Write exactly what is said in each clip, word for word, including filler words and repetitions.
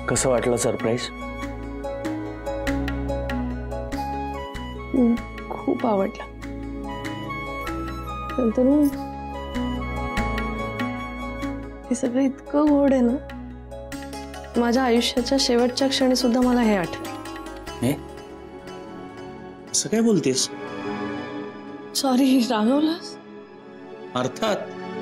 कसं वाटलं सरप्राईज? खूप आवडला. नंतर हे सगळं इतकं गोड आहे ना, माझ्या आयुष्याच्या शेवटच्या क्षणी सुद्धा मला हे आठवलं. असं काय बोलतेस? सॉरी, रागवलास? अर्थात.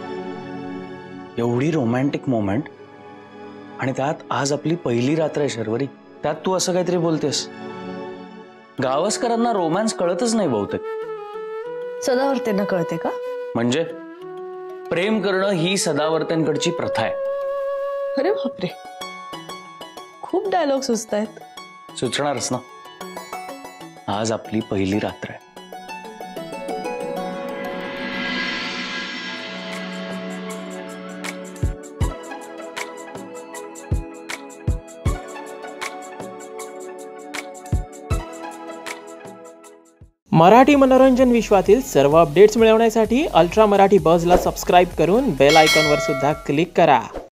एवढी रोमॅन्टिक मोमेंट आणि त्यात आज आपली पहिली रात्र आहे शर्वरी, त्यात तू असं काहीतरी बोलतेस? गावस्करांना रोमॅन्स कळतच नाही बहुतेक. सदावर्तेंना कळते का? म्हणजे प्रेम करणं ही सदावर्तेंकडची प्रथा आहे. अरे बापरे, खूप डायलॉग सुचतायत. सुचणारच ना, आज आपली पहिली रात्र आहे. मराठी मनोरंजन विश्वातील सर्व अपडेट्स मिळवण्यासाठी अल्ट्रा मराठी बझला सबस्क्राईब करून बेल आयकॉनवर सुद्धा क्लिक करा.